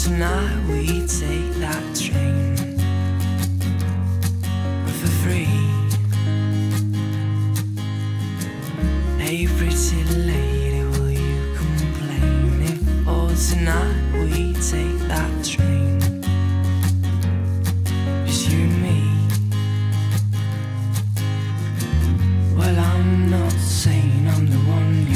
tonight we take that train for free. Hey pretty lady, will you complain if for tonight we take that train? Just you and me. Well, I'm not saying I'm the one